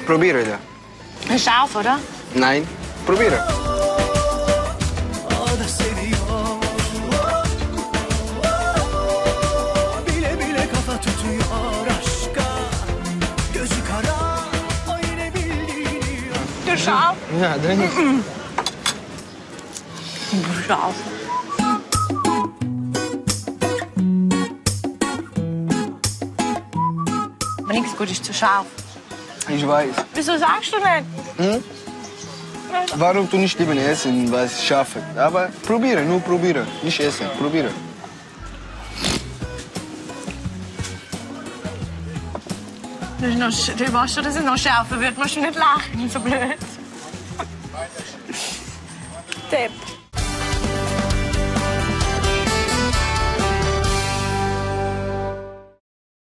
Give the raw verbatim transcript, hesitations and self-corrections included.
Probiere da. Ist scharf, oder? Nein, probiere. Ist scharf? Ja, drin. Scharf. Aber nichts gut ist zu scharf. Ich weiß. Wieso sagst du nicht? Hm? Warum du nicht lieber essen, was scharf ist? Aber probiere, nur probiere. Nicht essen, probiere. Das ist noch, du weißt schon, dass es noch schärfer wird. Musst du nicht lachen, so blöd. Depp.